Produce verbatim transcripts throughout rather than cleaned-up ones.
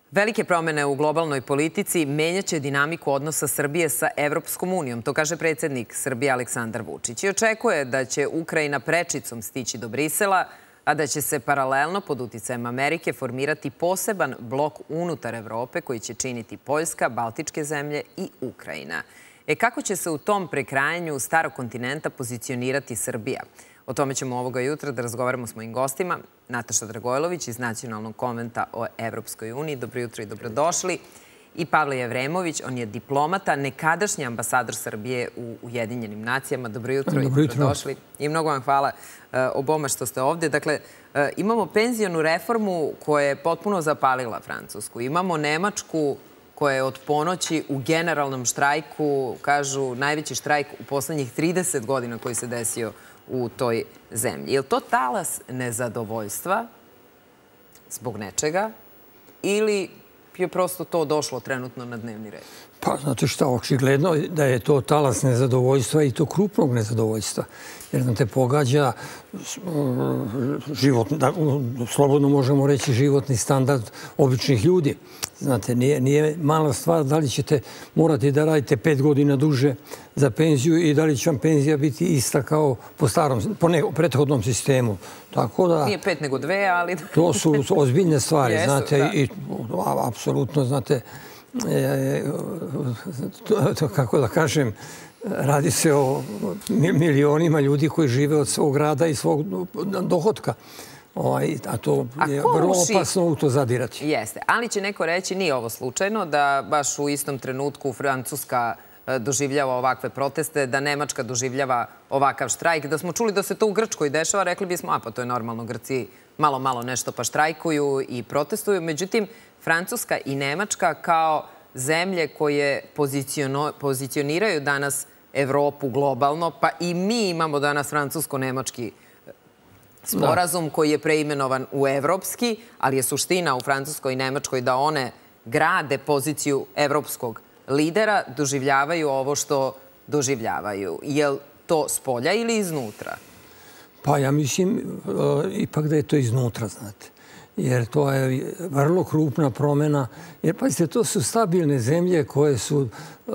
Velike promene u globalnoj politici menjaće dinamiku odnosa Srbije sa Evropskom unijom, to kaže predsjednik Srbije Aleksandar Vučić. I očekuje da će Ukrajina prečicom stići do Brisela, a da će se paralelno pod uticajem Amerike formirati poseban blok unutar Evrope koji će činiti Poljska, Baltičke zemlje i Ukrajina. E kako će se u tom prekrajanju starog kontinenta pozicionirati Srbija? O tome ćemo ovoga jutra da razgovaramo s mojim gostima. Nataša Dragojlović iz Nacionalnog konventa o Evropskoj uniji. Dobro jutro i dobrodošli. I Pavle Jevremović, on je diplomata, nekadašnji ambasador Srbije u Ujedinjenim nacijama. Dobro jutro i dobrodošli. I mnogo vam hvala oboma što ste ovdje. Dakle, imamo penzionu reformu koja je potpuno zapalila Francusku. Imamo Nemačku koja je od ponoći u generalnom štrajku, kažu najveći štrajk u poslednjih trideset godina koji se desio u toj zemlji. Je li to talas nezadovoljstva zbog nečega ili je prosto to došlo trenutno na dnevni red? Pa, znate šta, očigledno da je to talas nezadovoljstva i to krupnog nezadovoljstva. Jer nam te pogađa život, slobodno možemo reći životni standard običnih ljudi. Znate, nije mala stvar da li ćete morati da radite pet godina duže za penziju i da li će vam penzija biti ista kao po starom, po prethodnom sistemu. Tako da... Nije pet nego dve, ali... To su ozbiljne stvari, znate, i apsolutno, znate, kako da kažem, radi se o milionima ljudi koji žive od svog rada i svog dohotka. A to je vrlo opasno u to zadirati. Jeste, ali će neko reći, nije ovo slučajno, da baš u istom trenutku Francuska doživljava ovakve proteste, da Nemačka doživljava ovakav štrajk. Da smo čuli da se to u Grčkoj dešava, rekli bismo, a pa to je normalno, Grci malo, malo nešto pa štrajkuju i protestuju. Međutim, Francuska i Nemačka kao zemlje koje pozicioniraju danas Evropu globalno, pa i mi imamo danas francusko-nemački sporazum koji je preimenovan u evropski, ali je suština u Francuskoj i Nemačkoj da one grade poziciju evropskog lidera, doživljavaju ovo što doživljavaju. Je li to s polja ili iznutra? Pa ja mislim ipak da je to iznutra, znate. Jer to je vrlo krupna promjena. Jer, pazite, to su stabilne zemlje koje su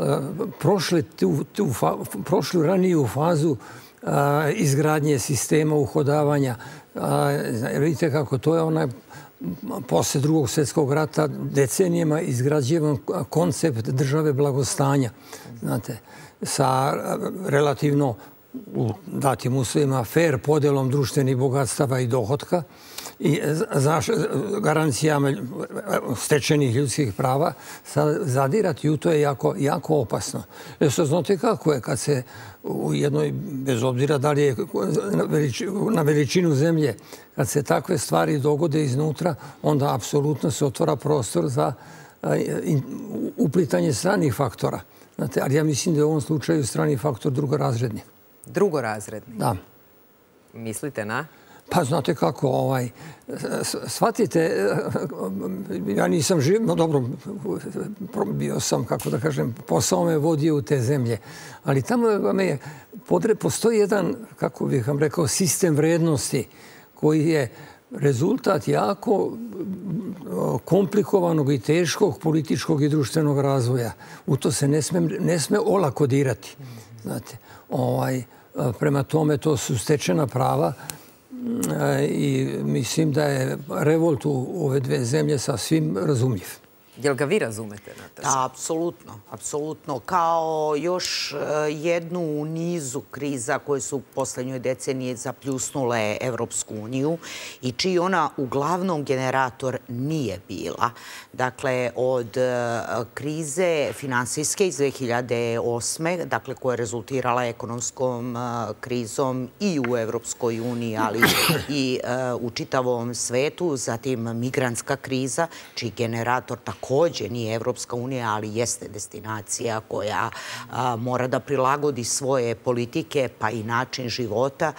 prošli raniju fazu izgradnje sistema uhodavanja. Vidite kako to je onaj posle drugog svjetskog rata decenijama izgrađivan koncept države blagostanja. Znate, sa relativno u datim uslovima fair podelom društvenih bogatstava i dohotka i garancijama stečenih ljudskih prava zadirati u to je jako opasno. Jer se znate kako je kad se u jednoj, bez obzira da li je na veličinu zemlje, kad se takve stvari dogode iznutra, onda apsolutno se otvara prostor za uplitanje stranih faktora. Ali ja mislim da je u ovom slučaju strani faktor drugorazredni. Drugorazredni? Da. Mislite na? Pa znate kako, shvatite, ja nisam živ, no dobro, bio sam, kako da kažem, posao me vodio u te zemlje, ali tamo postoji jedan, kako bih vam rekao, sistem vrednosti koji je rezultat jako komplikovanog i teškog političkog i društvenog razvoja. U to se ne sme olako dirati. Znate, prema tome to su stečena prava i mislim da je revolt u ove dve zemlje sasvim razumljiv. Jel ga vi razumete, Nataša? Da, apsolutno. Apsolutno. Kao još jednu u nizu kriza koje su u poslednjoj deceniji zapljusnule Evropsku uniju i čiji ona uglavnom generator nije bila. Dakle, od krize finansijske iz dve hiljade osme, dakle, koja je rezultirala ekonomskom krizom i u Evropskoj uniji, ali i u čitavom svetu, zatim migrantska kriza, čiji generator također takođe nije Evropska unija, ali jeste destinacija koja mora da prilagodi svoje politike, pa i način života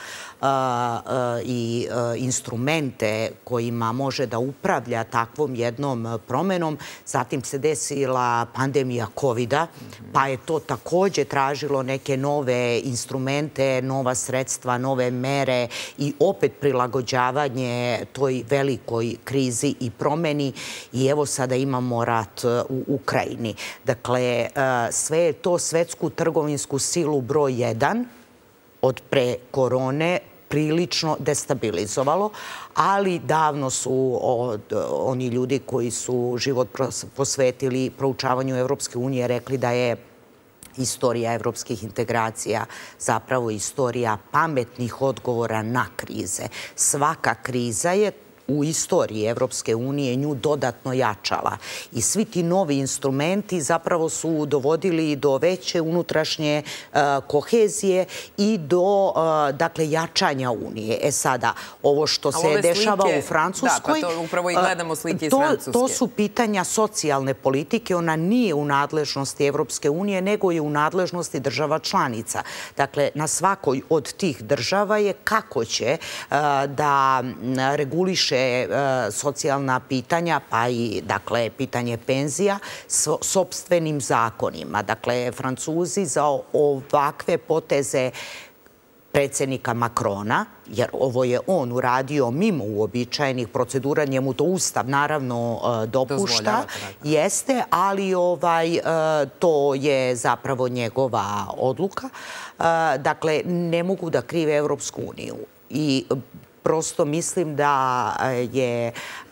i instrumente kojima može da upravlja takvom jednom promenom. Zatim se desila pandemija kovida, pa je to takođe tražilo neke nove instrumente, nova sredstva, nove mere i opet prilagođavanje toj velikoj krizi i promeni. I evo sada imamo rat u Ukrajini. Dakle, sve je to svetsku trgovinsku silu broj jedan od pre korone prilično destabilizovalo, ali davno su oni ljudi koji su život posvetili proučavanju Evropske unije rekli da je istorija evropskih integracija zapravo istorija pametnih odgovora na krize. Svaka kriza je u istoriji Evropske unije nju dodatno jačala. I svi ti novi instrumenti zapravo su dovodili do veće unutrašnje kohezije i do, dakle, jačanja Unije. E sada, ovo što se dešava u Francuskoj... Da, pa to upravo i gledamo slike iz Francuske. To su pitanja socijalne politike. Ona nije u nadležnosti Evropske unije, nego je u nadležnosti država članica. Dakle, na svakoj od tih država je kako će da reguliše socijalna pitanja, pa i, dakle, pitanje penzija sopstvenim zakonima. Dakle, Francuzi za ovakve poteze predsjednika Makrona, jer ovo je on uradio mimo uobičajenih procedura, njemu to Ustav naravno dopušta, jeste, ali to je zapravo njegova odluka. Dakle, ne mogu da krive Evropsku uniju. I prosto mislim da je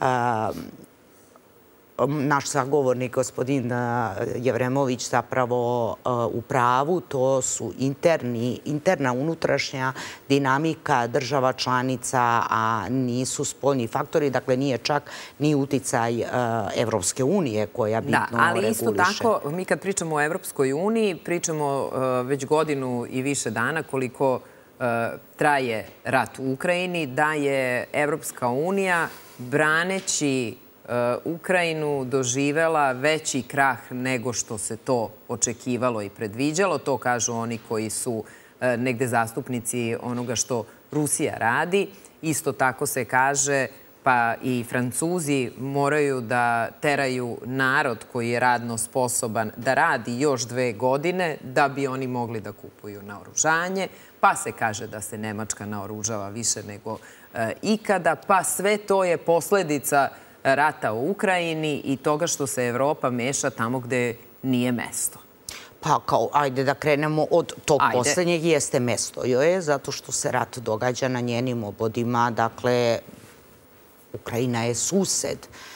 naš sagovornik, gospodin Jevremović, zapravo u pravu. To su interna unutrašnja dinamika država članica, a nisu spoljni faktori. Dakle, nije čak ni uticaj Evropske unije koja bitno reguliše. Da, ali isto tako, mi kad pričamo o Evropskoj uniji, pričamo već godinu i više dana koliko traje rat u Ukrajini, da je Evropska unija, braneći Ukrajinu, doživela veći krah nego što se to očekivalo i predviđalo. To kažu oni koji su negde zastupnici onoga što Rusija radi. Isto tako se kaže, pa i Francuzi moraju da teraju narod koji je radno sposoban da radi još dve godine da bi oni mogli da kupuju naoružanje. Pa se kaže da se Nemačka naoružava više nego ikada. Pa sve to je posledica rata u Ukrajini i toga što se Evropa meša tamo gde nije mesto. Pa kao, ajde da krenemo od tog poslednjeg, jeste mesto joj je, zato što se rat događa na njenim obodima. Dakle, Ukrajina je sused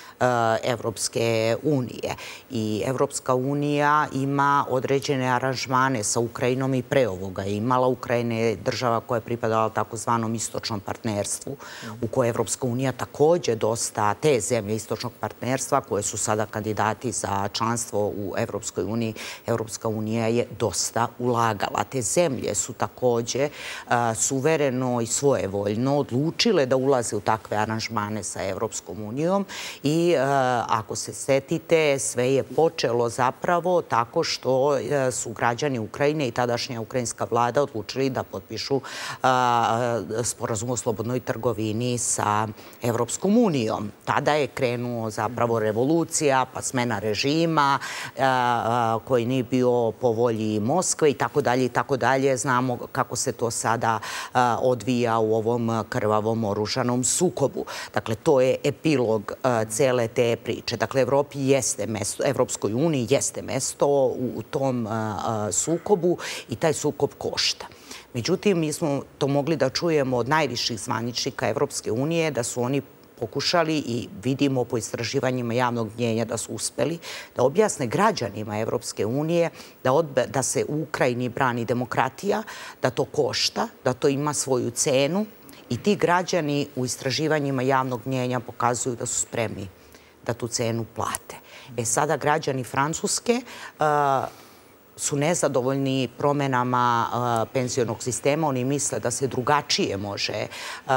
Evropske unije i Evropska unija ima određene aranžmane sa Ukrajinom i pre ovoga. Imala Ukrajina je država koja je pripadala takozvanom istočnom partnerstvu, u kojoj Evropska unija takođe dosta te zemlje istočnog partnerstva koje su sada kandidati za članstvo u Evropskoj uniji, Evropska unija je dosta ulagala. Te zemlje su takođe suvereno i svojevoljno odlučile da ulaze u takve aranžmane sa Evropskom unijom i ako se setite, sve je počelo zapravo tako što su građani Ukrajine i tadašnja ukrajinska vlada odlučili da potpišu sporazum o slobodnoj trgovini sa Evropskom unijom. Tada je krenuo zapravo revolucija, pa smena režima koji nije bio po volji Moskve i tako dalje i tako dalje. Znamo kako se to sada odvija u ovom krvavom oružanom sukobu. Dakle, to je epilog cele te priče. Dakle, Evropi jeste mesto, Evropskoj uniji jeste mesto u tom sukobu i taj sukob košta. Međutim, mi smo to mogli da čujemo od najviših zvaničnika Evropske unije, da su oni pokušali i vidimo po istraživanjima javnog mnjenja da su uspeli da objasne građanima Evropske unije da se u Ukrajini brani demokratija, da to košta, da to ima svoju cenu i ti građani u istraživanjima javnog mnjenja pokazuju da su spremni da tu cenu plate. E sada građani Francuske su nezadovoljni promenama penzionog sistema. Oni misle da se drugačije može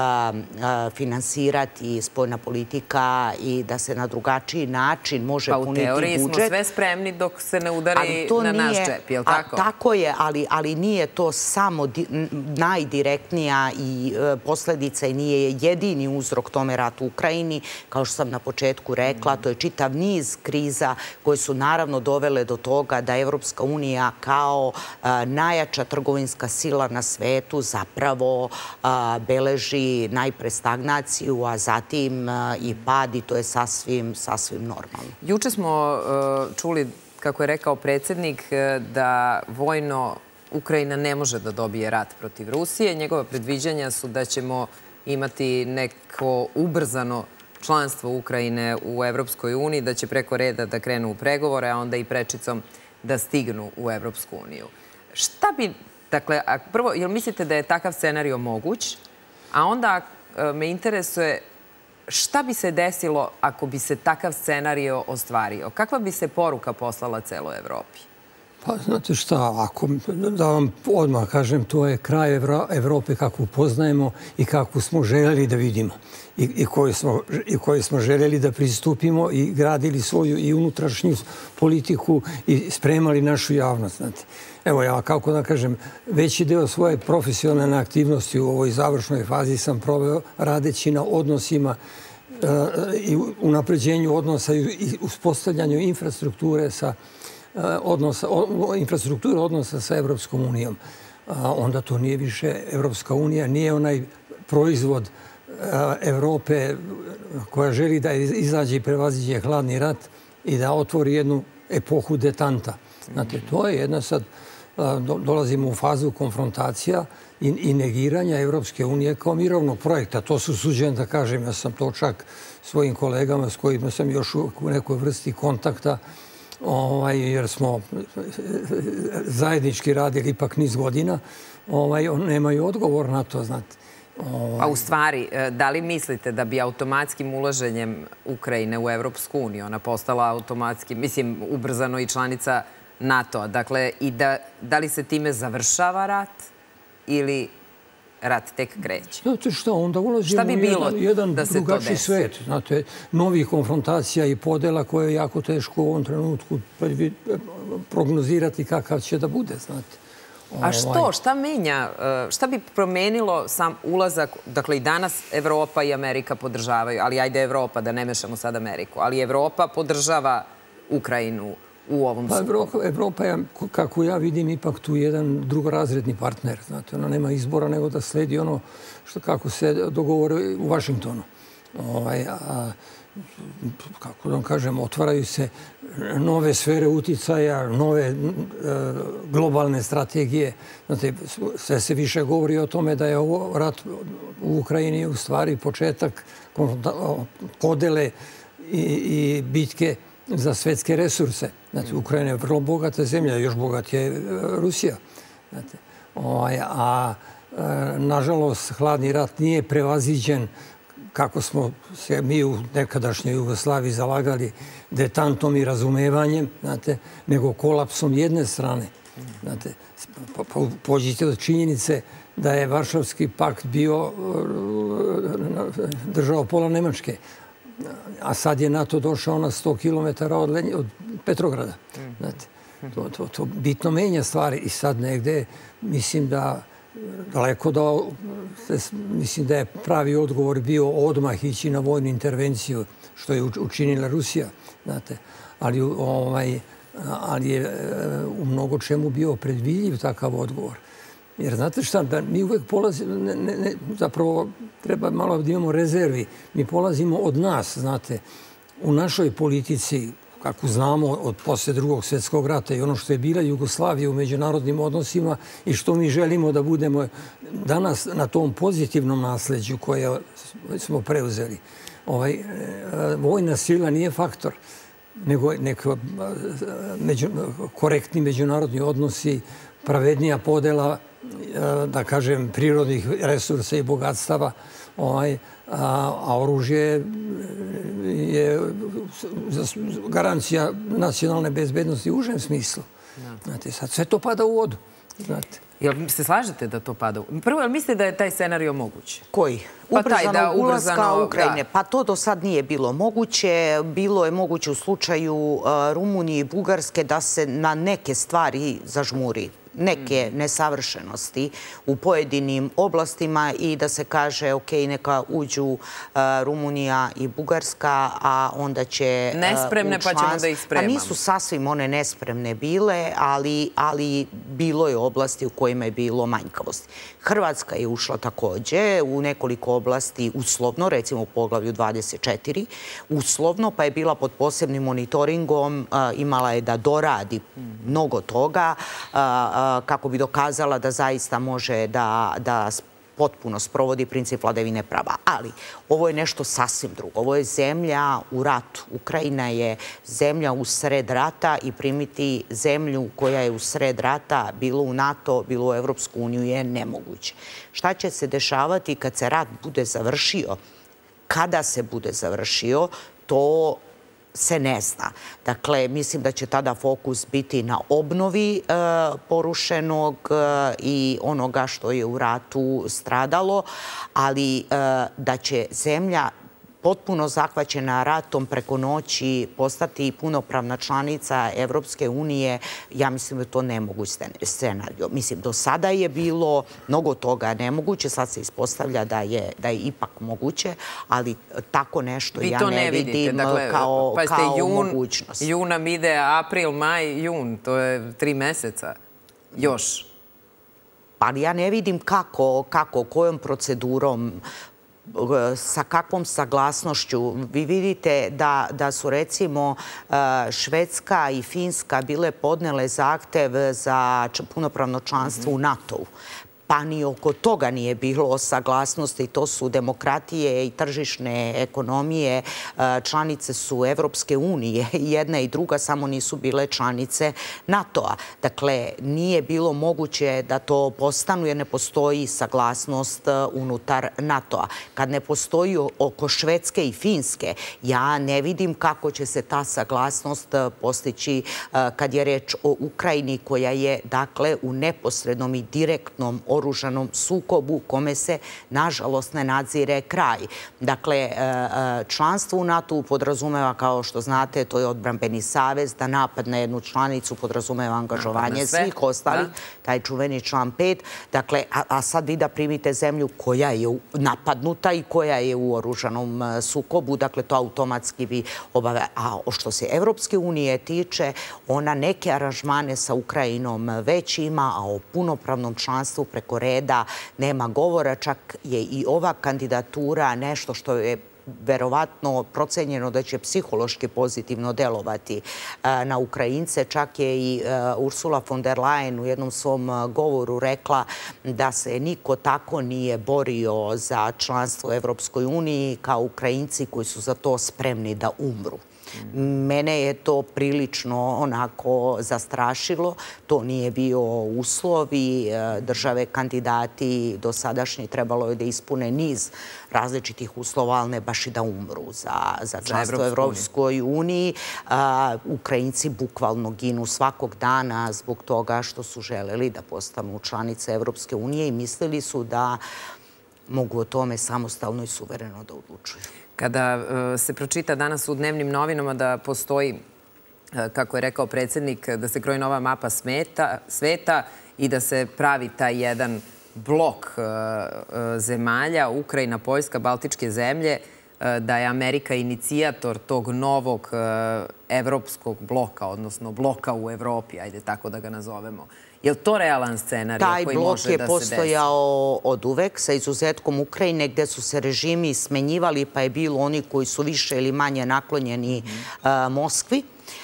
finansirati spoljna politika i da se na drugačiji način može puniti budžet. Pa u teoriji smo sve spremni dok se ne udari na naš džep, je li tako? Tako je, ali nije to samo najdirektnija i posledica i nije jedini uzrok tome rat u Ukrajini. Kao što sam na početku rekla, to je čitav niz kriza koje su naravno dovele do toga da Evropska unija kao najjača trgovinska sila na svetu zapravo beleži najpre stagnaciju, a zatim i pad i to je sasvim, sasvim normalno. Juče smo čuli, kako je rekao predsjednik, da vojno Ukrajina ne može da dobije rat protiv Rusije. Njegova predviđanja su da ćemo imati neko ubrzano članstvo Ukrajine u Evropskoj uniji, da će preko reda da krenu u pregovore, a onda i prečicom da stignu u Evropsku uniju. Šta bi, dakle, prvo, jel mislite da je takav scenario moguć? A onda me interesuje šta bi se desilo ako bi se takav scenario ostvario? Kakva bi se poruka poslala celoj Evropi? Pa, znate šta, ako, da vam odmah kažem, to je kraj Evrope kakvu poznajemo i kakvu smo željeli da vidimo i, i koju smo, i koju smo željeli da pristupimo i gradili svoju i unutrašnju politiku i spremali našu javnost. Znate. Evo ja, kako da kažem, veći deo svoje profesionalne aktivnosti u ovoj završnoj fazi sam proveo radeći na odnosima i unapređenju odnosa i uspostavljanju infrastrukture sa odnosa, infrastruktura odnosa sa Evropskom unijom. Onda to nije više Evropska unija, nije onaj proizvod Evrope koja želi da izađe i prevaziđe hladni rat i da otvori jednu epohu detanta. Znate, to je jedna sad, dolazimo u fazu konfrontacija i negiranja Evropske unije kao mirovnog projekta. To su suđen da kažem, ja sam to čak svojim kolegama s kojima sam još u nekoj vrsti kontakta, jer smo zajednički radili ipak niz godina, nemaju odgovor na to, znate. A u stvari, da li mislite da bi automatskim ulaženjem Ukrajine u Evropsku uniju, ona postala automatski, mislim, ubrzano i članica NATO-a, dakle, i da li se time završava rat ili rat tek kreće? Znate šta, onda ulazimo u jedan drugačiji svet. Znate, novih konfrontacija i podela koje je jako teško u ovom trenutku prognozirati kakav će da bude, znate. A što? Šta menja? Šta bi promenilo sam ulazak? Dakle, i danas Evropa i Amerika podržavaju, ali ajde Evropa, da ne mešamo sad Ameriku, ali Evropa podržava Ukrajinu u ovom sukobu. Evropa je, kako ja vidim, ipak tu jedan drugorazredni partner. Znate, ona nema izbora nego da sledi ono što kako se dogovori u Vašingtonu. Kako da vam kažem, otvaraju se nove sfere uticaja, nove globalne strategije. Znate, sve se više govori o tome da je ovo rat u Ukrajini u stvari početak podele i bitke za svetske resurse. Znači, Ukrajina je vrlo bogata zemlja, još bogat je Rusija. A nažalost, hladni rat nije prevaziđen kako smo se mi u nekadašnjoj Jugoslaviji zalagali detantom i razumevanjem, nego kolapsom jedne strane. Pođite od činjenice da je Varšavski pakt bio držao pola Nemačke, a sad je NATO došao na sto kilometara od Petrograda. To bitno menja stvari i sad negde mislim da daleko da mislim da je pravi odgovor bio odmah ići na vojnu intervenciju, što je učinila Rusija. Ali je u mnogo čemu bio predvidljiv takav odgovor. Jer znate šta, da mi uvek polazimo, zapravo treba malo da imamo rezervi. Mi polazimo od nas, znate, u našoj politici, kako znamo od posle drugog svjetskog rata i ono što je bila Jugoslavija u međunarodnim odnosima i što mi želimo da budemo danas na tom pozitivnom nasleđu koje smo preuzeli. Vojna sila nije faktor, nego neko korektni međunarodni odnosi, pravednija podela, da kažem, prirodnih resursa i bogatstava, a oružje je garancija nacionalne bezbednosti u užem smislu. Znate, sad sve to pada u vodu. Znate. Jel se slažete da to pada? Prvo, jel mislite da je taj scenario moguć? Koji? Ubrzanog ulaska Ukrajine. Pa to do sad nije bilo moguće. Bilo je moguće u slučaju Rumunije i Bugarske da se na neke stvari zažmuri, neke nesavršenosti u pojedinim oblastima i da se kaže, ok, neka uđu Rumunija i Bugarska, a onda će... Nespremne, pa ćemo da ih spremamo. Pa nisu sasvim one nespremne bile, ali bilo je oblasti u kojima je bilo manjkavosti. Hrvatska je ušla takođe u nekoliko oblasti uslovno, recimo u poglavlju dvadeset četiri, uslovno, pa je bila pod posebnim monitoringom, imala je da doradi mnogo toga, kako bi dokazala da zaista može da potpuno sprovodi princip vladavine prava. Ali ovo je nešto sasvim drugo. Ovo je zemlja u ratu. Ukrajina je zemlja u sred rata i primiti zemlju koja je u sred rata, bilo u NATO, bilo u Evropsku uniju, je nemoguće. Šta će se dešavati kad se rat bude završio? Kada se bude završio, to se ne zna. Dakle, mislim da će tada fokus biti na obnovi porušenog i onoga što je u ratu stradalo, ali da će zemlja potpuno zahvaćena ratom preko noći postati punopravna članica Evropske unije, ja mislim da to nemoguć scenario. Mislim, do sada je bilo mnogo toga nemoguće, sad se ispostavlja da je ipak moguće, ali tako nešto ja ne vidim kao mogućnost. Jun nam ide april, maj, jun, to je tri meseca još. Ali ja ne vidim kako, kako, kojom procedurom, sa kakvom saglasnošću. Vi vidite da su recimo Švedska i Finska bile podnele zahtev za punopravno članstvo u NATO-u. Pa ni oko toga nije bilo saglasnosti. To su demokratije i tržišne ekonomije. Članice su Evropske unije. Jedna i druga samo nisu bile članice NATO-a. Dakle, nije bilo moguće da to postanu jer ne postoji saglasnost unutar NATO-a. Kad ne postoji oko Švedske i Finske, ja ne vidim kako će se ta saglasnost postići kad je reč o Ukrajini koja je, dakle, u neposrednom i direktnom oružanom sukobu kome se, nažalost, ne nadzire kraj. Dakle, članstvo u NATO-u podrazumeva, kao što znate, to je odbrambeni savez, da napad na jednu članicu podrazumeva angažovanje svih ostalih, taj čuveni član pet. Dakle, a sad vi da primite zemlju koja je napadnuta i koja je u oružanom sukobu, dakle, to automatski bi obave. A što se Evropske unije tiče, ona neke aranžmane sa Ukrajinom već ima, a o punopravnom članstvu preko reda nema govora. Čak je i ova kandidatura nešto što je verovatno procenjeno da će psihološki pozitivno delovati na Ukrajince. Čak je i Ursula von der Leyen u jednom svom govoru rekla da se niko tako nije borio za članstvo u Evropskoj uniji kao Ukrajinci koji su za to spremni da umru. Mene je to prilično onako zastrašilo. To nije bio uslov i države kandidati do sadašnje trebalo je da ispune niz različitih uslova, ali ne baš i da umru za članstvo u Evropskoj uniji. Ukrajinci bukvalno ginu svakog dana zbog toga što su želeli da postanu članice Evropske unije i mislili su da mogu o tome samostalno i suvereno da odlučuju. Kada se pročita danas u dnevnim novinama da postoji, kako je rekao predsjednik, da se kroji nova mapa sveta i da se pravi taj jedan blok zemalja, Ukrajina, Poljska, Baltičke zemlje, da je Amerika inicijator tog novog evropskog bloka, odnosno bloka u Evropi, ajde tako da ga nazovemo. Je li to realan scenarij koji može da se desi? Taj blok je postojao od uvek, sa izuzetkom Ukrajine, gde su se režimi smenjivali, pa je bilo oni koji su više ili manje naklonjeni Moskvi.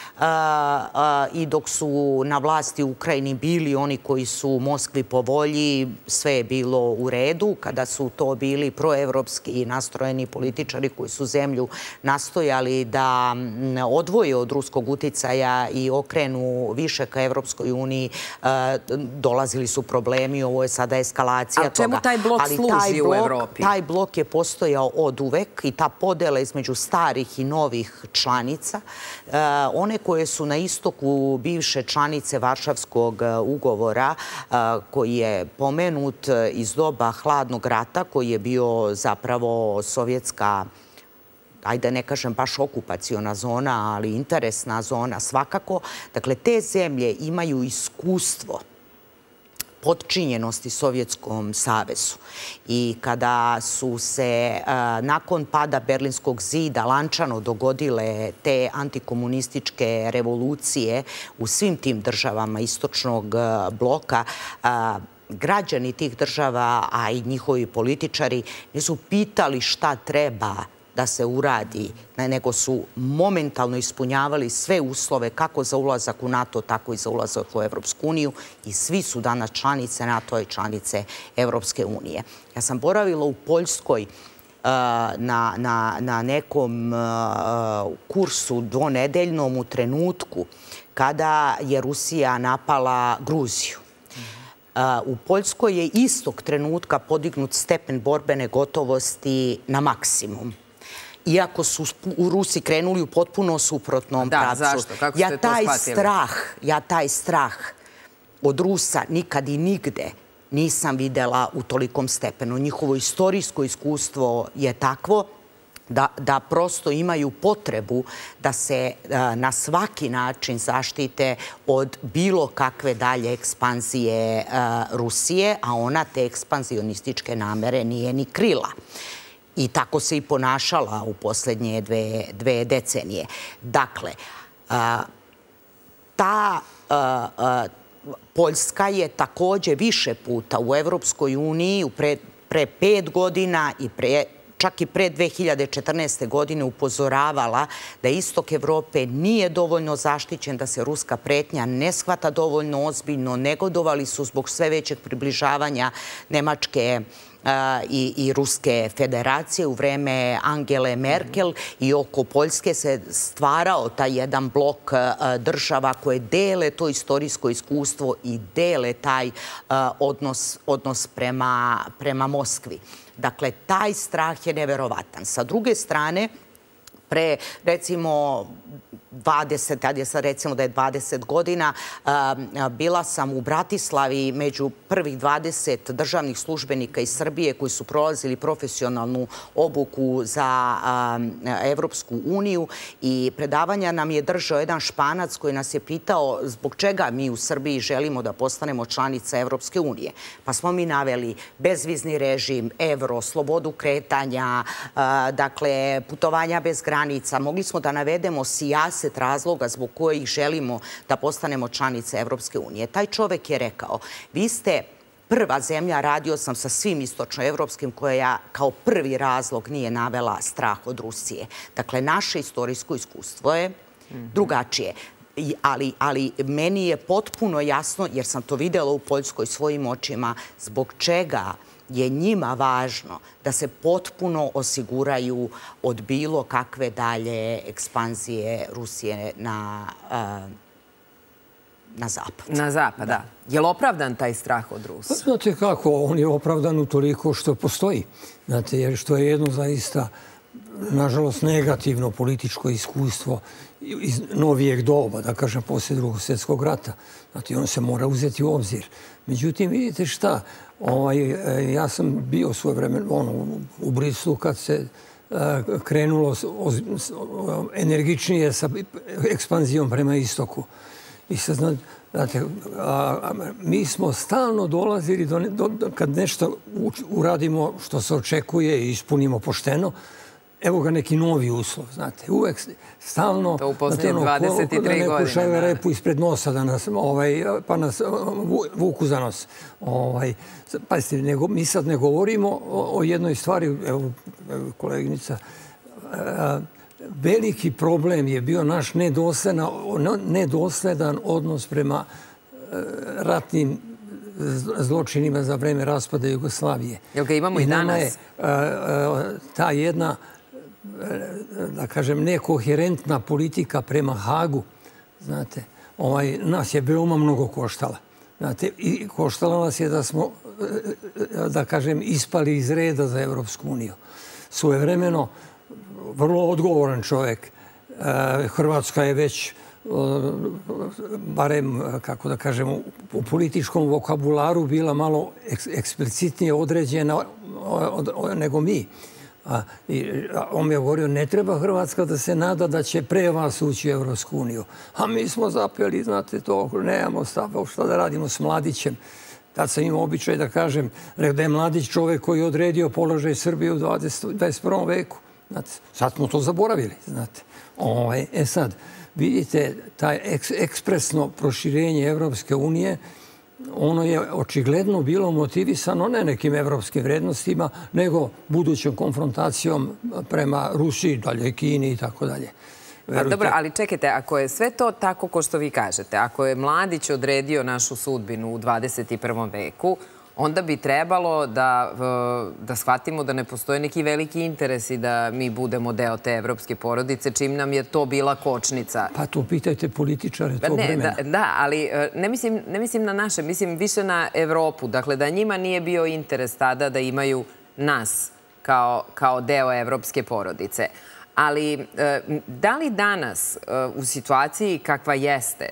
I dok su na vlasti u Ukrajini bili oni koji su Moskvi po volji, sve je bilo u redu. Kada su to bili proevropski nastrojeni političari koji su zemlju nastojali da odvoje od ruskog uticaja i okrenu više ka Evropskoj uniji, dolazili su problemi. Ovo je sada eskalacija toga. A čemu taj blok služi u Evropi? Taj blok je postojao od uvek i ta podela između starih i novih članica. One koje su na istoku bivše članice Varšavskog ugovora, koji je pomenut iz doba Hladnog rata, koji je bio zapravo sovjetska, ajde ne kažem baš okupaciona zona, ali interesna zona svakako. Dakle, te zemlje imaju iskustvo podčinjenosti Sovjetskom savezu. I kada su se nakon pada Berlinskog zida lančano dogodile te antikomunističke revolucije u svim tim državama istočnog bloka, građani tih država, a i njihovi političari, nisu pitali šta treba da se uradi, nego su momentalno ispunjavali sve uslove kako za ulazak u NATO, tako i za ulazak u Evropsku uniju i svi su danas članice NATO i članice Evropske unije. Ja sam boravila u Poljskoj na, na, na nekom kursu dvonedeljnom u trenutku kada je Rusija napala Gruziju. U Poljskoj je istog trenutka podignut stepen borbene gotovosti na maksimum. Iako su u Rusi krenuli u potpuno suprotnom pravcu. Da, zašto? Kako ste to shvatili? Ja taj strah od Rusa nikad i nigde nisam videla u tolikom stepenu. Njihovo istorijsko iskustvo je takvo da, da prosto imaju potrebu da se a, na svaki način zaštite od bilo kakve dalje ekspanzije a, Rusije, a ona te ekspanzionističke namere nije ni krila. I tako se i ponašala u posljednje dve, dve decenije. Dakle, a, ta a, a, Poljska je također više puta u Evropskoj uniji pre, pre pet godina i pre čak i pre dve hiljade četrnaeste. godine upozoravala da istok Evrope nije dovoljno zaštićen, da se ruska pretnja ne shvata dovoljno ozbiljno, negodovali su zbog sve većeg približavanja Nemačke I, i Ruske federacije u vreme Angele Merkel i oko Poljske se stvarao taj jedan blok država koje dele to istorijsko iskustvo i dele taj odnos, odnos prema, prema Moskvi. Dakle, taj strah je neverovatan. Sa druge strane, pre, recimo, dvadeset, ajde sad recimo da je dvadeset godina, bila sam u Bratislavi među prvih dvadeset državnih službenika iz Srbije koji su prolazili profesionalnu obuku za Evropsku uniju i predavanja nam je držao jedan Španac koji nas je pitao zbog čega mi u Srbiji želimo da postanemo članica Evropske unije. Pa smo mi naveli bezvizni režim, evro, slobodu kretanja, dakle, putovanja bez granica. Mogli smo da navedemo sijaset razloga zbog kojih želimo da postanemo članice Evropske unije. Taj čovek je rekao, vi ste prva zemlja, radio sam sa svim istočnoevropskim, koja kao prvi razlog nije navela strah od Rusije. Dakle, naše istorijsko iskustvo je drugačije. Ali, ali meni je potpuno jasno, jer sam to videla u Poljskoj svojim očima, zbog čega je njima važno da se potpuno osiguraju od bilo kakve dalje ekspanzije Rusije na, na zapad. Na zapad, da. Je li opravdan taj strah od Rusa? Znate kako, on je opravdan utoliko što postoji. Znate, jer što je jedno zaista, nažalost, negativno političko iskustvo iz novijeg doba, da kažem, poslije Drugog svjetskog rata. Znate, on se mora uzeti u obzir. Međutim, vidite šta, ovaj, ja sam bio svoje vreme ono, u Brislu kad se uh, krenulo oz, energičnije sa ekspanzijom prema istoku. I sad, znate, a, a, mi smo stalno dolazili do, do, do, kad nešto uradimo što se očekuje i ispunimo pošteno, evo ga neki novi uslov, znate. Uvek stalno... To u posljednjih dvadeset tri godine. Da ne pušaju repu ispred nosa, da nas, ovaj, pa nas vuku za nos. Ovaj, pazite, nego, mi sad ne govorimo o, o jednoj stvari, evo, evo koleginica, a, veliki problem je bio naš nedosledan, nedosledan odnos prema ratnim zločinima za vreme raspada Jugoslavije. Jel ga imamo i, i danas? Je, a, a, ta jedna, da kažem, nekoherentna politika prema Hagu, znate, ovaj, nas je veoma mnogo koštala. Znate, i koštala nas je da smo, da kažem, ispali iz reda za Evropsku uniju. Svojevremeno, vrlo odgovoran čovjek. Hrvatska je već barem, kako da kažem, u političkom vokabularu bila malo eksplicitnije određena nego mi. On mi je govorio, ne treba Hrvatska da se nada da će pre vas ući u Evropsku uniju. A mi smo zapeli, znate to, nemamo stava, šta da radimo s Mladićem. Tad sam imao običaj da kažem da je Mladić čovek koji je odredio položaj Srbije u dvadeset prvom veku. Sad smo to zaboravili, znate. E sad, vidite, taj ekspresno proširenje Evropske unije, ono je očigledno bilo motivisano ne nekim evropskim vrednostima, nego budućom konfrontacijom prema Rusiji, dalje Kini i tako dalje. Dobro, ali čekajte, ako je sve to tako ko što vi kažete, ako je Mladić odredio našu sudbinu u dvadeset prvom veku, onda bi trebalo da shvatimo da ne postoje neki veliki interesi da mi budemo deo te evropske porodice, čim nam je to bila kočnica. Pa to pitajte političare tog vremena. Da, ali ne mislim na naše, mislim više na Evropu. Dakle, da njima nije bio interes tada da imaju nas kao deo evropske porodice. Ali da li danas u situaciji kakva jeste,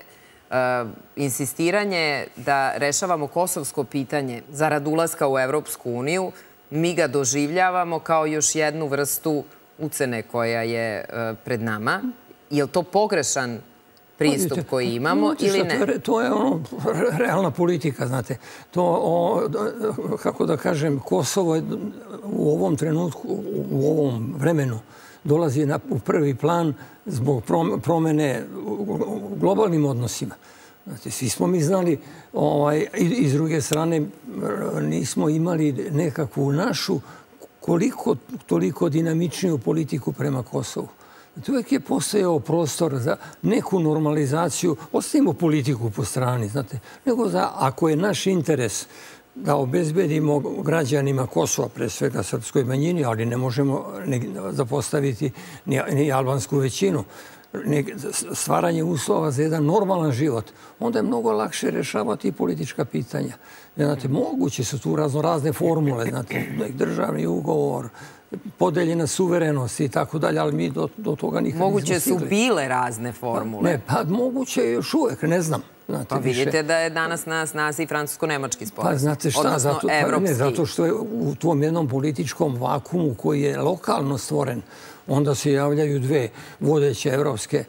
insistiranje da rešavamo kosovsko pitanje zarad ulaska u Evropsku uniju, mi ga doživljavamo kao još jednu vrstu ucene koja je pred nama? Je li to pogrešan pristup koji imamo ili ne? To je ono realna politika, znate. To, kako da kažem, Kosovo je u ovom trenutku, u ovom vremenu dolazi u prvi plan zbog promene u globalnim odnosima. Svi smo mi znali i s druge strane nismo imali nekakvu našu koliko toliko dinamičniju politiku prema Kosovu. Uvijek je postojao prostor za neku normalizaciju, ostavimo politiku po strani, znate, nego da ako je naš interes da obezbedimo građanima Kosova, pre svega srpskoj manjini, ali ne možemo zapostaviti ni albansku većinu, stvaranje uslova za jedan normalan život, onda je mnogo lakše rešavati i politička pitanja. Znate, moguće su tu razne formule, znate, državni ugovor, podeljena suverenost i tako dalje, ali mi do toga nikad nismo stigli. Moguće su bile razne formule. Ne, pa moguće je još uvek, ne znam. Pa vidite da je danas na snazi i francusko-nemački sporazum. Pa znate šta, zato što je u tom jednom političkom vakumu koji je lokalno stvoren, onda se javljaju dve vodeće evropske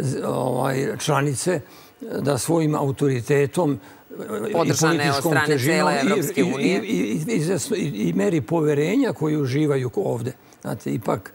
članice da svojim autoritetom podržane od strane cele Evropske unije i meri poverenja koju uživaju ovde. Znate, ipak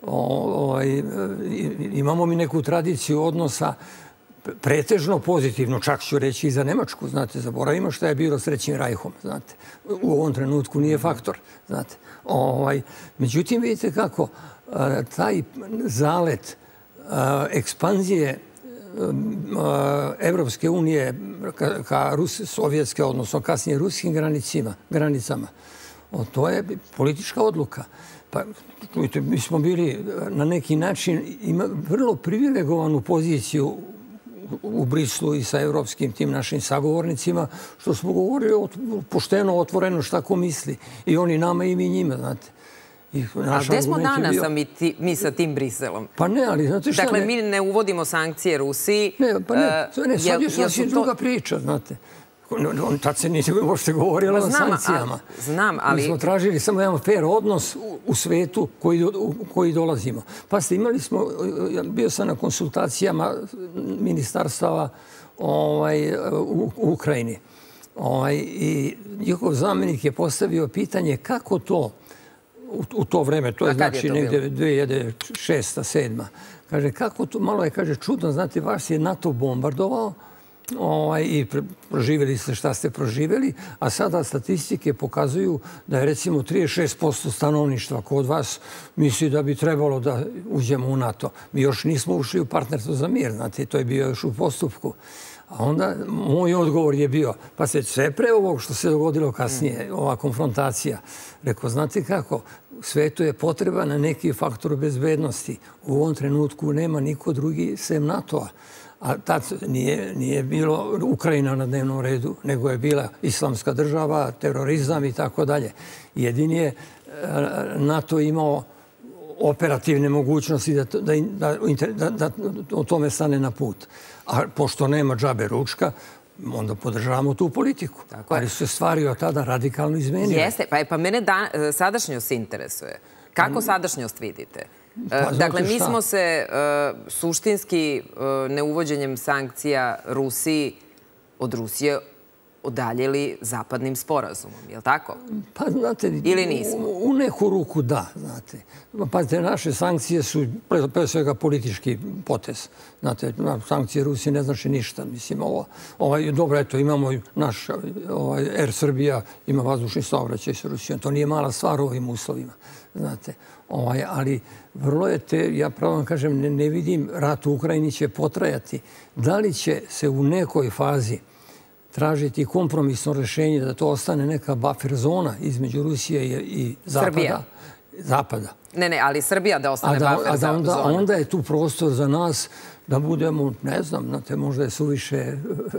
imamo mi neku tradiciju odnosa pretežno pozitivno, čak ću reći i za Nemačku, znate, zaboravimo šta je bilo s Trećim rajhom, znate. U ovom trenutku nije faktor, znate. Međutim, vidite kako taj zalet ekspanzije Evropske unije ka sovjetske, odnosno kasnije ruskim granicama, to je politička odluka. Pa, čujte, mi smo bili na neki način vrlo privilegovanu poziciju u Brislu i sa evropskim tim našim sagovornicima, što smo govorili pošteno, otvoreno šta ko misli. I oni nama i mi njima, znate. A gde smo danas mi sa tim Briselom? Pa ne, ali znate šta... Dakle, mi ne uvodimo sankcije Rusiji. Ne, pa ne, sad je sasvim druga priča, znate. Tad se nije uopšte govorilo o sankcijama. Znam, ali... Mi smo tražili samo jedan fair odnos u svetu koji dolazimo. Pa ste imali smo, bio sam na konsultacijama ministarstava u Ukrajini. I njihov zamjenik je postavio pitanje kako to u to vreme, to je znači negdje dve hiljade šesta sedma. Kaže, kako to, malo je, kaže, čudno, znate, vas je NATO bombardovao i proživjeli ste šta ste proživjeli, a sada statistike pokazuju da je recimo trideset šest posto stanovništva kod vas misli da bi trebalo da uđemo u NATO. Mi još nismo ušli u partnerstvo za mir, znate, to je bio još u postupku. A onda moj odgovor je bio, pa se sve pre ovog što se dogodilo kasnije, ova konfrontacija, rekao, znate kako, svetu je potreba na neki faktor bezbednosti. U ovom trenutku nema niko drugi sem NATO-a. A tad nije bilo Ukrajina na dnevnom redu, nego je bila islamska država, terorizam i tako dalje. Jedini je NATO imao operativne mogućnosti da, da, da, da o tome stane na put. A pošto nema džabe ručka, onda podržavamo tu politiku. Tako Ali su se stvari od tada radikalno izmenile. Jeste, pa, pa mene da, sadašnjost interesuje. Kako sadašnjost vidite? Pa, dakle, mi smo se uh, suštinski uh, neuvođenjem sankcija Rusiji od Rusije odaljili zapadnim sporazumom, je li tako? Pa, znate, ili nismo? U, u neku ruku da, znate. Pa te naše sankcije su pre, pre svega politički potez. Znate, sankcije Rusije ne znači ništa. Mislim, ovo, ovaj, dobro, eto, imamo naš ovaj, Air Srbija, ima vazdušni saobraćaj sa Rusijom. To nije mala stvar u ovim uslovima, znate. Ovaj, ali vrlo je te, ja pravo vam kažem, ne, ne vidim, rat u Ukrajini će potrajati. Da li će se u nekoj fazi tražiti kompromisno rješenje da to ostane neka buffer zona između Rusije i Zapada. Srbija. Zapada. Ne, ne, ali Srbija da ostane a da, buffer a da onda, zona. Onda je tu prostor za nas da budemo, ne znam, znate, možda je suviše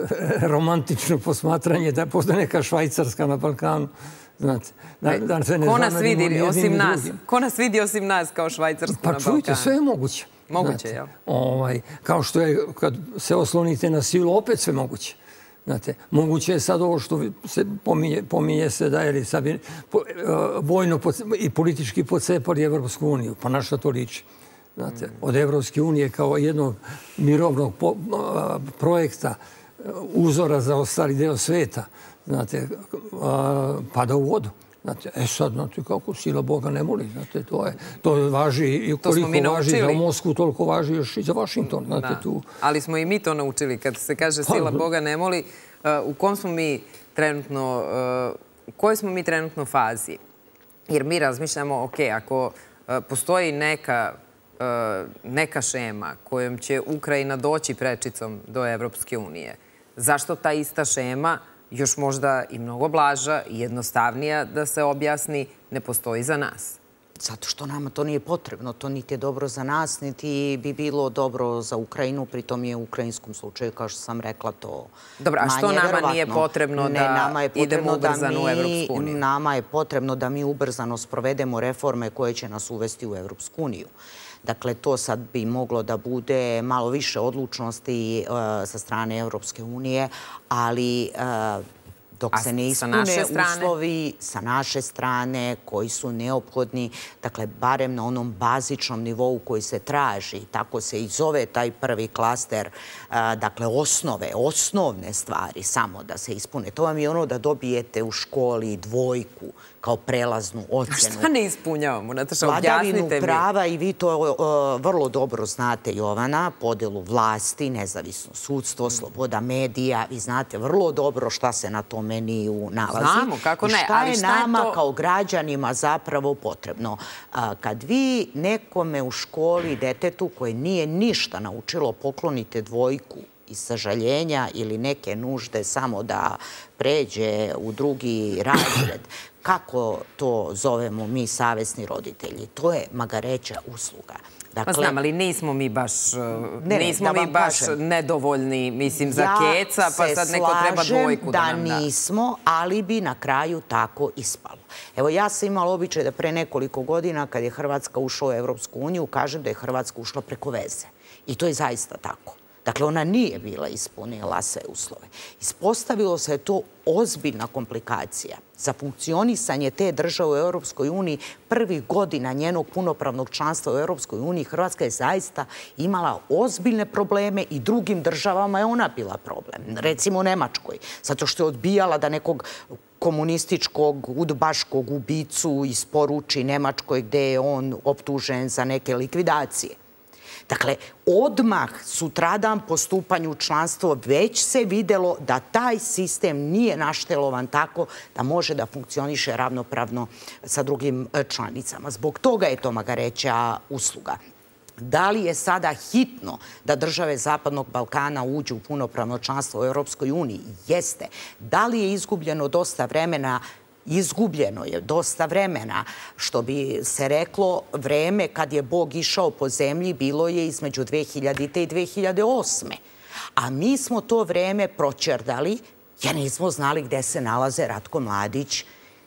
romantično posmatranje da postoje neka Švajcarska na Balkanu. Znate, da, da se ne ko nas vidi osim nas? Drugim. Ko nas vidi osim nas kao Švajcarsku pa, na Balkanu? Pa čujte, sve je moguće. Moguće, jel? Ovaj, kao što je, kad se oslonite na silu, opet sve moguće. Znate, moguće je sad ovo što se pominje, pominje se da je sad po, uh, vojno i politički podcepali Evropsku uniju. Pa na što to liči? Znate, od Evropske unije kao jednog mirovnog po, uh, projekta, uh, uzora za ostali deo sveta, znate, uh, pada u vodu. Znate, e sad, znate, kako sila Boga ne moli, znate, to je, to važi i koliko važi za Moskvu, toliko važi još i za Washington, znate, da. tu. Ali smo i mi to naučili, kad se kaže sila Boga ne moli, uh, u kom smo mi trenutno, uh, u kojoj smo mi trenutno fazi? Jer mi razmišljamo, ok, ako uh, postoji neka, uh, neka šema kojom će Ukrajina doći prečicom do Evropske unije, zašto ta ista šema još možda i mnogo blaža i jednostavnija da se objasni, ne postoji za nas? Zato što nama to nije potrebno. To niti je dobro za nas, niti bi bilo dobro za Ukrajinu. Pritom je u ukrajinskom slučaju, kao što sam rekla, to dobro, a što nama nije potrebno da idemo ubrzano u Evropsku uniju? Nama je potrebno da mi ubrzano sprovedemo reforme koje će nas uvesti u Evropsku uniju. Dakle, to sad bi moglo da bude malo više odlučnosti uh, sa strane Evropske unije, ali uh, dok se ne ispune uslovi sa naše strane koji su neophodni, dakle, barem na onom bazičnom nivou koji se traži, tako se i zove taj prvi klaster, uh, dakle, osnove, osnovne stvari samo da se ispune. To vam je ono da dobijete u školi dvojku kao prelaznu ocjenu. Šta ne ispunjavamo, Nataša? Objasnite mi. Vladavinu prava, i vi to uh, vrlo dobro znate, Jovana, podelu vlasti, nezavisno sudstvo, sloboda medija. Vi znate vrlo dobro šta se na tom meniju nalazi. Znamo, kako ne. I šta je nama kao građanima zapravo potrebno. Uh, kad vi nekome u školi, detetu koje nije ništa naučilo, poklonite dvojku iz sažaljenja ili neke nužde samo da pređe u drugi razred, kako to zovemo mi savesni roditelji? To je magareća usluga. Dakle, pa znam, ali nismo mi baš, ne, nismo mi baš kažem, nedovoljni, mislim, za ja keca, pa sad neko treba dvojku da nam da. Ja se slažem da nismo, ali bi na kraju tako ispalo. Evo, ja sam imala običaj da pre nekoliko godina, kad je Hrvatska ušla u Evropsku uniju, kažem da je Hrvatska ušla preko veze. I to je zaista tako. Dakle, ona nije bila ispunila sve uslove. Ispostavilo se to ozbiljna komplikacija za funkcionisanje te države u Europskoj uniji. Prvih godina njenog punopravnog članstva u Europskoj uniji Hrvatska je zaista imala ozbiljne probleme i drugim državama je ona bila problem. Recimo Nemačkoj, zato što je odbijala da nekog komunističkog, udbaškog ubicu isporuči Nemačkoj gde je on optužen za neke likvidacije. Dakle, odmah sutradan po stupanju u članstvo već se videlo da taj sistem nije naštelovan tako da može da funkcioniše ravnopravno sa drugim članicama. Zbog toga je to magareća usluga. Da li je sada hitno da države Zapadnog Balkana uđu u punopravno članstvo u Europskoj uniji? Jeste. Da li je izgubljeno dosta vremena? Izgubljeno je dosta vremena. Što bi se reklo, vreme kad je Bog išao po zemlji bilo je između dve hiljadite i dve hiljade osme. A mi smo to vreme proćerdali jer nismo znali gde se nalaze Ratko Mladić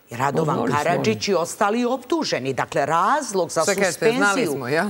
Radovan Karadžić i ostali optuženi. Dakle, razlog za suspenziju... Znali smo, ja?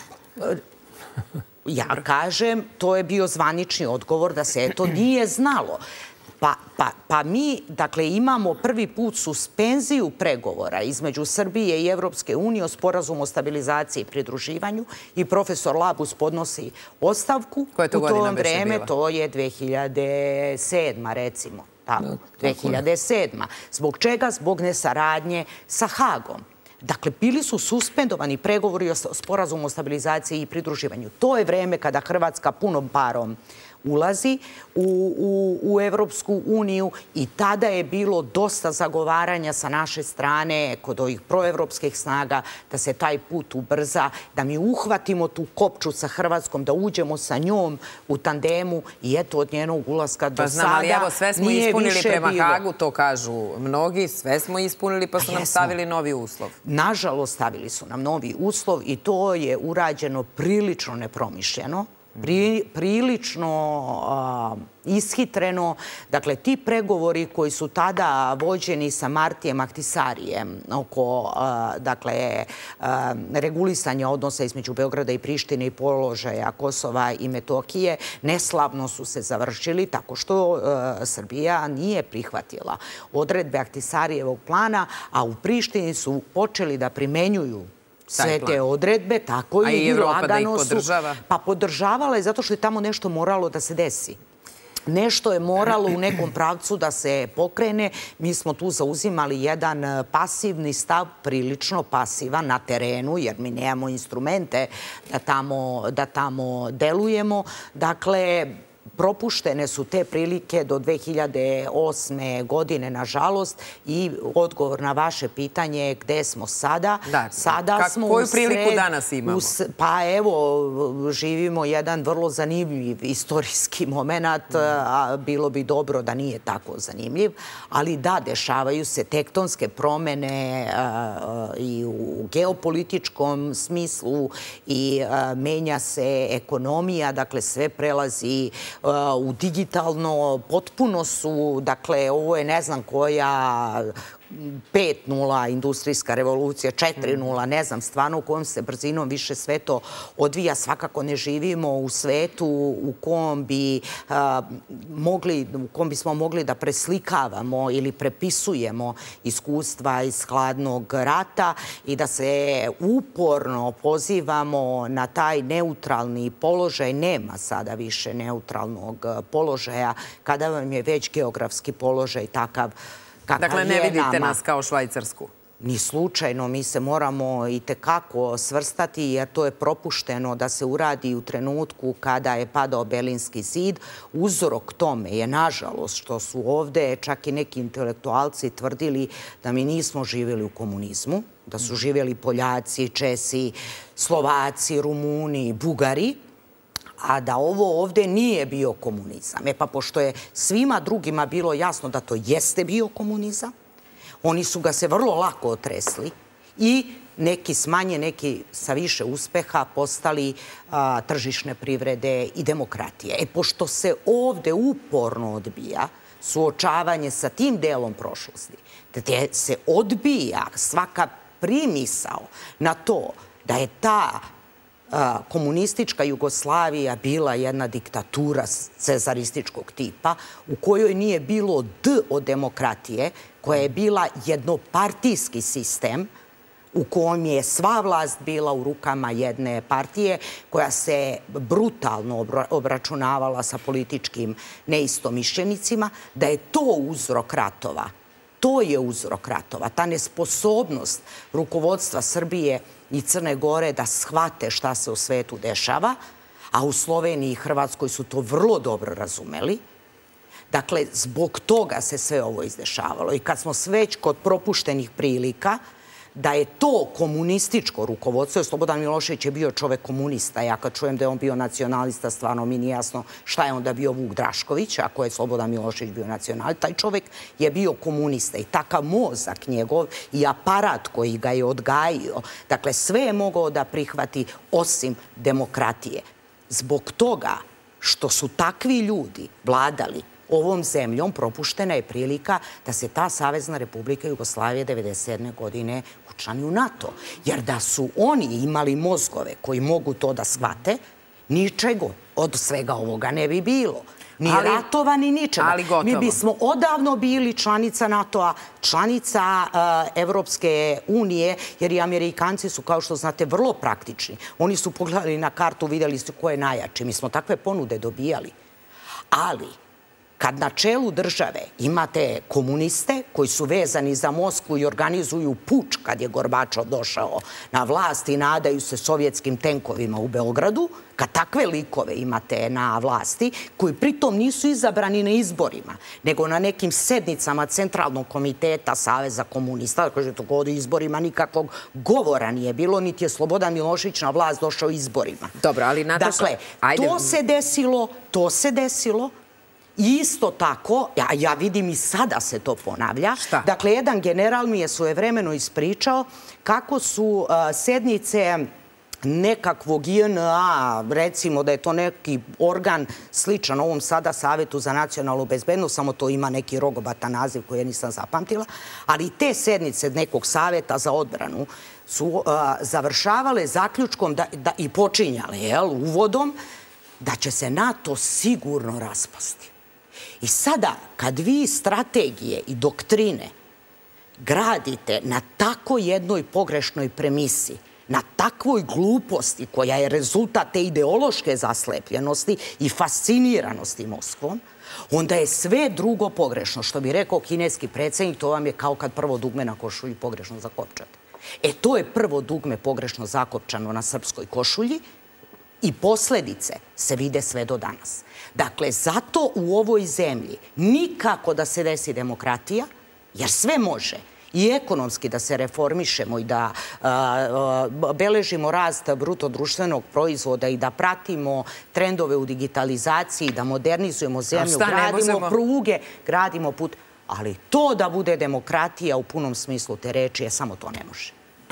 Ja kažem, to je bio zvanični odgovor da se to nije znalo. Pa, pa, pa mi, dakle, imamo prvi put suspenziju pregovora između Srbije i Evropske unije o sporazumu o stabilizaciji i pridruživanju i profesor Labus podnosi ostavku. Koja je to godina U to vreme to je dve hiljade sedma, recimo. Tako, dve hiljade sedma. Zbog čega? Zbog nesaradnje sa Hagom. Dakle, bili su suspendovani pregovori o sporazumu o stabilizaciji i pridruživanju. To je vreme kada Hrvatska punom parom ulazi u, u, u Evropsku uniju i tada je bilo dosta zagovaranja sa naše strane kod ovih proevropskih snaga da se taj put ubrza, da mi uhvatimo tu kopču sa Hrvatskom, da uđemo sa njom u tandemu i eto od njenog ulaska do pa znam, sada ali evo, sve smo nije ispunili više prema bilo. Hagu, to kažu mnogi, sve smo ispunili pa su nam stavili novi uslov. Nažalost, stavili su nam novi uslov i to je urađeno prilično nepromišljeno. Pri, prilično a, ishitreno. Dakle, ti pregovori koji su tada vođeni sa Martijem Ahtisarijem oko a, dakle, a, regulisanja odnosa između Beograda i Prištine i položaja Kosova i Metohije neslavno su se završili tako što a, Srbija nije prihvatila odredbe Ahtisarijevog plana, a u Prištini su počeli da primenjuju sve te odredbe, tako i lagano su... A i Evropa da ih podržava? Pa podržavala je zato što je tamo nešto moralo da se desi. Nešto je moralo u nekom pravcu da se pokrene. Mi smo tu zauzimali jedan pasivni stav, prilično pasivan na terenu, jer mi nemamo instrumente da tamo, da tamo delujemo. Dakle, propuštene su te prilike do dve hiljade osme. godine, nažalost, i odgovor na vaše pitanje je gde smo sada. Da, sada kak, smo koju usred, priliku danas imamo? Us, pa evo, živimo jedan vrlo zanimljiv istorijski moment, mm. a bilo bi dobro da nije tako zanimljiv, ali da, dešavaju se tektonske promene a, i u geopolitičkom smislu i a, menja se ekonomija, dakle sve prelazi u digitalno, potpuno su, dakle, ovo je ne znam koja pet nula industrijska revolucija, četiri nula, ne znam stvarno u kojom se brzinom više sve to odvija. Svakako ne živimo u svetu u kom bi a, mogli, u kom bismo mogli da preslikavamo ili prepisujemo iskustva iz hladnog rata i da se uporno pozivamo na taj neutralni položaj. Nema sada više neutralnog položaja kada vam je već geografski položaj takav. Dakle, ne vidite nas kao Švajcarsku? Ni slučajno. Mi se moramo i tekako svrstati jer to je propušteno da se uradi u trenutku kada je padao Berlinski zid. Uzrok tome je, nažalost, što su ovde čak i neki intelektualci tvrdili da mi nismo živjeli u komunizmu, da su živjeli Poljaci, Česi, Slovaci, Rumuni, Bugari, a da ovo ovde nije bio komunizam. E pa pošto je svima drugima bilo jasno da to jeste bio komunizam, oni su ga se vrlo lako otresli i neki smanje, neki sa više uspeha postali a, tržišne privrede i demokratije. E pošto se ovde uporno odbija suočavanje sa tim delom prošlosti, gde se odbija svaka primisao na to da je ta komunistička Jugoslavija bila jedna diktatura cezarističkog tipa u kojoj nije bilo D od demokratije, koja je bila jednopartijski sistem u kojem je sva vlast bila u rukama jedne partije koja se brutalno obračunavala sa političkim neistomišljenicima, da je to uzrok ratova. To je uzrok ratova. Ta nesposobnost rukovodstva Srbije i Crne Gore da shvate šta se u svetu dešava, a u Sloveniji i Hrvatskoj su to vrlo dobro razumeli. Dakle, zbog toga se sve ovo izdešavalo. I kad smo već kod propuštenih prilika, da je to komunističko rukovodstvo, jer Slobodan Milošević je bio čovek komunista. Ja kad čujem da je on bio nacionalista, stvarno mi nije jasno šta je onda bio Vuk Drašković, ako je Slobodan Milošević bio nacionalista. Taj čovek je bio komunista i takav mozak njegov i aparat koji ga je odgajio. Dakle, sve je mogao da prihvati osim demokratije. Zbog toga što su takvi ljudi vladali ovom zemljom propuštena je prilika da se ta Savezna Republika Jugoslavije devedeset sedme godine učlani u NATO. Jer da su oni imali mozgove koji mogu to da shvate, ničego od svega ovoga ne bi bilo. Ni ratova, ni ničega. Mi bismo odavno bili članica NATO-a, članica Evropske unije, jer i Amerikanci su, kao što znate, vrlo praktični. Oni su pogledali na kartu, vidjeli su ko je najjači. Mi smo takve ponude dobijali. Ali, kad na čelu države imate komuniste koji su vezani za Moskvu i organizuju puč kad je Gorbačov došao na vlast i nadaju se sovjetskim tenkovima u Beogradu, kad takve likove imate na vlasti, koji pritom nisu izabrani na izborima, nego na nekim sednicama Centralnog komiteta Saveza komunista, kaže to kod izborima nikakvog govora nije bilo, niti je Slobodan Milošević na vlast došao izborima. Dobro, ali Nataša... Dakle, to se desilo, to se desilo, i isto tako, ja vidim i sada se to ponavlja, dakle, jedan general mi je svojevremeno ispričao kako su sednice nekakvog J N A, recimo da je to neki organ sličan ovom sada Savetu za nacionalnu bezbednost, samo to ima neki rogobatan naziv koji ja nisam zapamtila, ali te sednice nekog Saveta za odbranu su završavale zaključkom i počinjale uvodom da će se NATO sigurno raspasti. I sada, kad vi strategije i doktrine gradite na tako jednoj pogrešnoj premisi, na takvoj gluposti koja je rezultat te ideološke zaslepljenosti i fasciniranosti Moskvom, onda je sve drugo pogrešno. Što bi rekao kineski predsjednik, to vam je kao kad prvo dugme na košulji pogrešno zakopčate. E, to je prvo dugme pogrešno zakopčano na srpskoj košulji i posledice se vide sve do danas. Dakle, zato u ovoj zemlji nikako da se desi demokratija, jer sve može i ekonomski da se reformišemo i da beležimo rast bruto društvenog proizvoda i da pratimo trendove u digitalizaciji, da modernizujemo zemlju, gradimo pruge, gradimo put, ali to da bude demokratija u punom smislu te reči, je samo to ne može.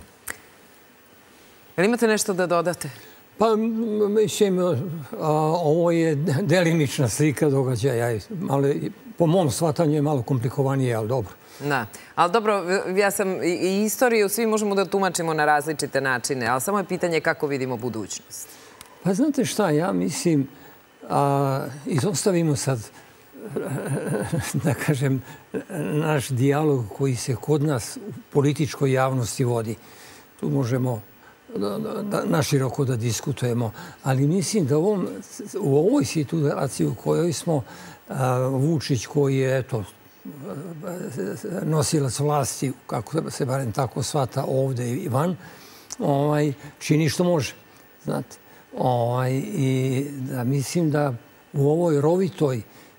Jel imate nešto da dodate? Pa, mislim, ovo je delimična slika događaja. Po mom shvatanju je malo komplikovanije, ali dobro. Da, ali dobro, ja sam i istoriju, svi možemo da tumačimo na različite načine, ali samo je pitanje kako vidimo budućnost. Pa znate šta, ja mislim, izostavimo sad, da kažem, naš dijalog koji se kod nas u političkoj javnosti vodi. Tu možemo naširoko da diskutujemo, ali mislim da u ovoj situaciji u kojoj smo, Vučić koji je, eto, nosilac vlasti, kako se barem tako shvata ovde i van, čini što može. Znate, i da mislim da u ovoj rovitoj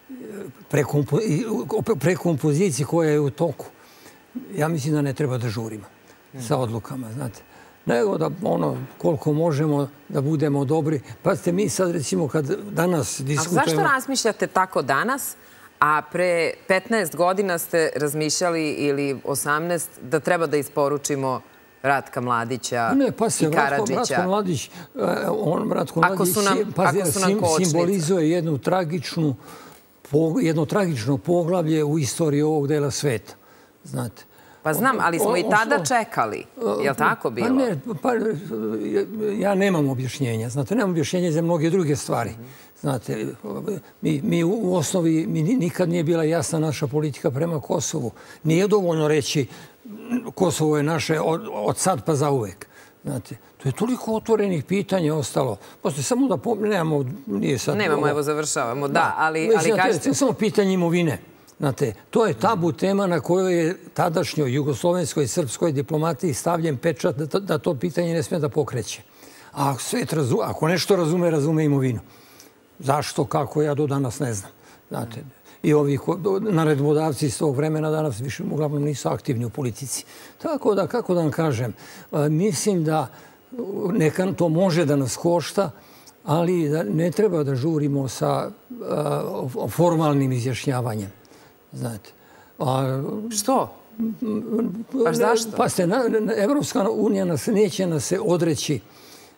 prekompoziciji koja je u toku, ja mislim da ne treba da žurimo sa odlukama, znate. Nego da ono, koliko možemo da budemo dobri. Pazite, mi sad recimo kad danas diskutujemo... A zašto razmišljate tako danas, a pre petnaest godina ste razmišljali ili osamnaest da treba da isporučimo Ratka Mladića i Karadžića? Ne, pa se, Ratko Mladić, on, Ratko Mladić simbolizuje jednu tragičnu, jedno tragično poglavlje u istoriji ovog dela sveta, znate. Pa znam, ali smo i tada čekali. Je li tako bilo? Pa ne, pa ja nemam objašnjenja. Znate, nemam objašnjenja za mnoge druge stvari. Znate, mi u osnovi nikad nije bila jasna naša politika prema Kosovu. Nije dovoljno reći Kosovo je naše od sad pa zauvek. Znate, to je toliko otvorenih pitanja ostalo. Postoje samo da nemamo, nije sad... Nemamo, evo završavamo, da, ali kažete... To je samo pitanje imovine. Znate, to je tabu tema na kojoj je tadašnjoj jugoslovenskoj i srpskoj diplomatiji stavljen pečat da to pitanje ne smije da pokreće. A ako nešto razume, razume imovinu. Zašto, kako, ja do danas ne znam. Znate, i ovi naredbodavci iz tog vremena danas više uglavnom nisu aktivni u politici. Tako da, kako da vam kažem, mislim da neka to može da nas košta, ali ne treba da žurimo sa formalnim izjašnjavanjem. Znate. Što? Pa zašto? Pa ste, Evropska unija neće nas se odreći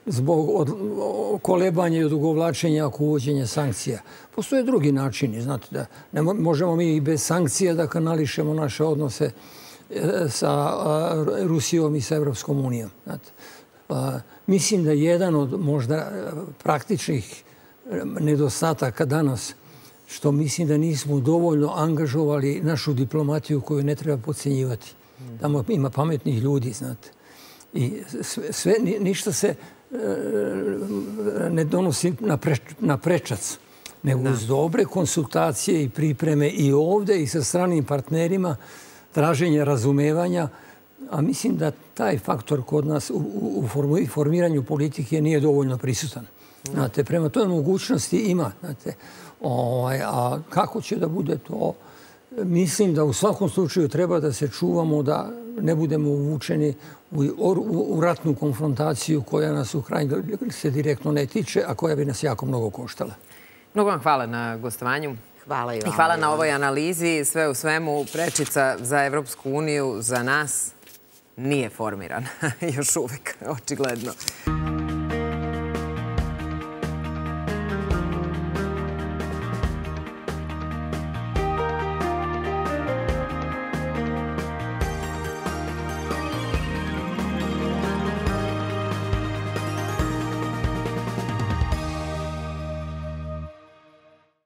zbog kolebanja i odugovlačenja oko uvođenja sankcija. Postoje drugi načini, znate, da ne možemo mi i bez sankcija da kanališemo naše odnose sa Rusijom i sa Evropskom unijom. Mislim da jedan od možda praktičnih nedostataka danas, što mislim da nismo dovoljno angažovali našu diplomatiju koju ne treba podcenjivati. Tamo ima pametnih ljudi, znate. I sve, ništa se ne donosi na prečac, nego uz dobre konsultacije i pripreme i ovde i sa stranim partnerima, traženje razumevanja, a mislim da taj faktor kod nas u formiranju politike nije dovoljno prisutan. Znate, prema toj mogućnosti ima, znate, a kako će da bude to? Mislim da u svakom slučaju treba da se čuvamo da ne budemo uvučeni u ratnu konfrontaciju koja nas u krajnjoj se direktno ne tiče, a koja bi nas jako mnogo koštala. Mnogo vam hvala na gostovanju. Hvala i vama. I hvala na ovoj analizi. Sve u svemu, prečica za Evropsku uniju, za nas, nije formirana još uvek, očigledno.